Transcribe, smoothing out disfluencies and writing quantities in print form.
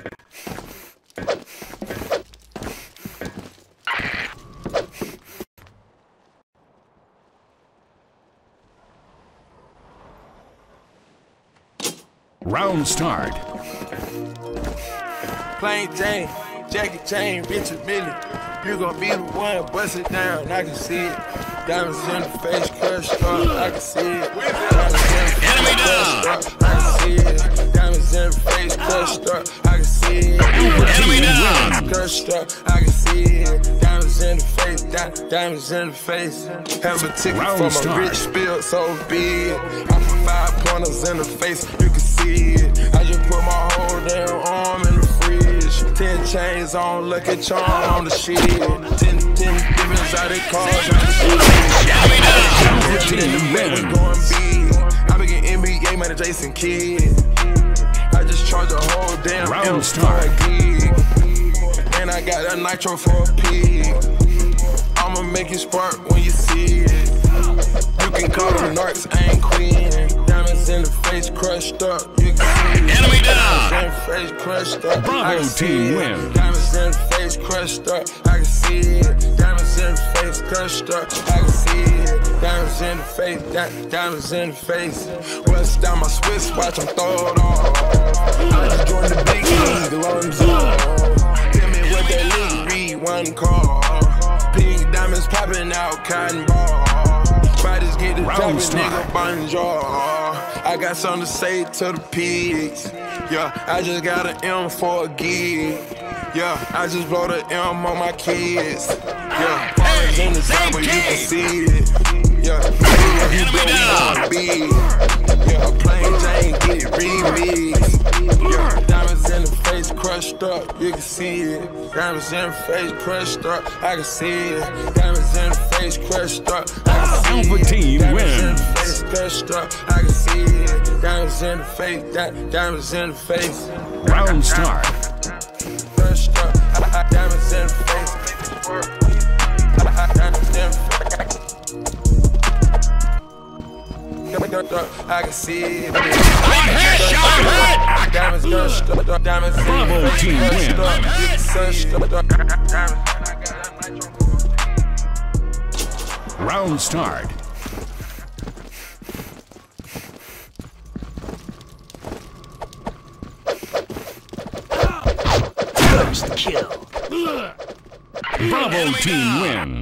Round start. Plain Jane, Jackie Chain, Richard Mille. You gon' be the one, bust it down, I can see it. Diamonds in the face, crushed up, I can see it. Enemy down. I can see it. Diamonds in the face, crushed up, I can see it. Enemy down. Crushed up, I can see it. Diamonds in the face, diamonds in the face. Have a ticket Round for my start. rich spill, so big. I put 5 pointers in the face, you can see it. I just put my whole damn arm in the fridge. 10 chains on, Lucky Charm on the shit. 10 diamonds out they cars on the shit. We going big. I be getting NBA money, Jason Kidd. I just charge a whole damn Round for start. a gig. And I got that nitro for a pig. I'ma make it spark when you see it. You can call them narcs, I ain't queen. Diamonds in the face, crushed up, you can see it. Enemy down. Diamonds in the face, crushed up, Bravo I can see team it. wins. Diamonds in the face, crushed up, I can see it. Diamonds in the face, crushed up, I can see it. Diamonds in the face, diamonds in the face. West down my Swiss watch, I'm throwed off. I just joined the big league, Lonzo. Tell me what that league read, one call. Pink diamonds popping out, cotton ball. Fighters get the Round top, start. nigga, bonjour. I got something to say to the pigs. Yeah, I just got an M for a gig. Yeah, I just blow the M on my kids. Yeah, ballers in the top, but you can see it. Yeah, you blow, we going big. Yeah, a plain Jane get remixed. Yeah, diamonds in the face, crushed up, you can see it. Diamonds in the face, crushed up, I can see it. Diamonds in the face, crushed up, I can see it. Alpha team Diamonds in wins. the face, crushed up, I can see it. Diamonds in the face, diamonds in the face. Round start. Crushed up, diamonds in the face. Diamonds in the face. I can see it. Diamonds crushed up, diamonds in Bravo the face, team crushed wins. up, crushed up, diamonds. Round start. First kill. Bravo team wins.